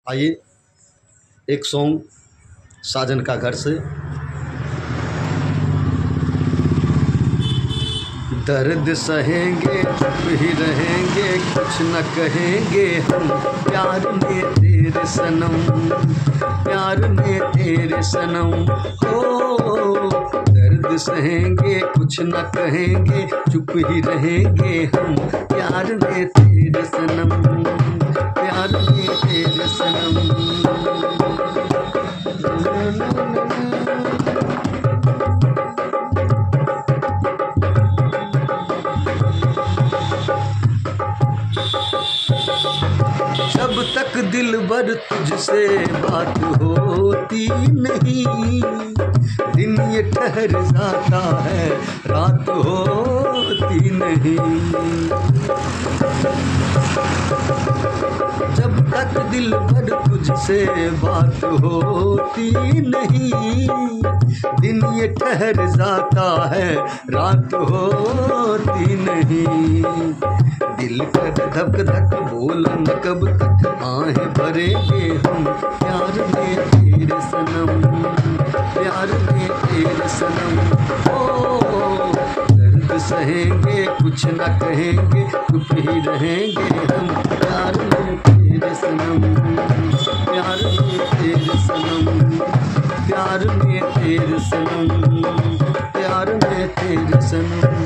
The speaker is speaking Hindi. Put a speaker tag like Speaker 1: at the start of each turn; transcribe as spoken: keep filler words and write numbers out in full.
Speaker 1: आइए एक सॉन्ग साजन का घर से। दर्द सहेंगे चुप ही रहेंगे कुछ न कहेंगे हम, प्यार में तेरे सनम, प्यार में तेरे सनम हो। दर्द सहेंगे कुछ न कहेंगे चुप ही रहेंगे हम, प्यार में तेरे सनम, प्यार में तेरे सनम। जब तक दिलबर तुझसे बात होती नहीं, दिन ये ठहर जाता है रात होती नहीं। जब तक दिलबर तुझसे बात होती नहीं, दिन ये ठहर जाता है रात होती नहीं। दिल कर धक धक बोला न कब तक आहें भरेंगे हम, प्यार में तेरे सनम, प्यार में तेरे सनम ओ। दर्द सहेंगे कुछ न कहेंगे चुप ही रहेंगे हम, प्यार में तेरे सनम, प्यार में तेरे सनम, प्यार में तेरे सनम, प्यार में तेरे सनम।